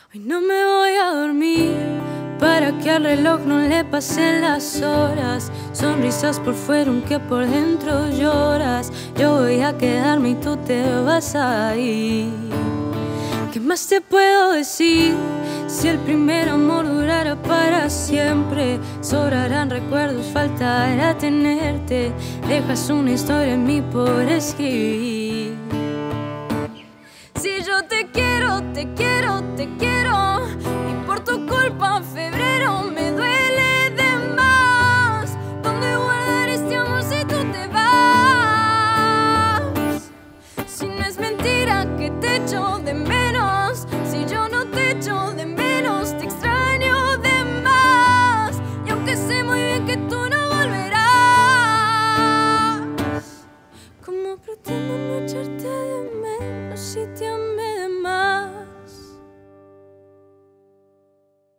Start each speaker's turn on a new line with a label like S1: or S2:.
S1: Hoy no me voy a dormir para que al reloj no le pasen las horas. Sonrisas por fuera aunque por dentro lloras. Yo voy a quedarme y tú te vas a ir. ¿Qué más te puedo decir? Si el primer amor durara para siempre, sobrarán recuerdos, faltará tenerte. Dejas una historia en mí por escribir. Si yo te quiero, te quiero, te quiero, y por tu culpa en febrero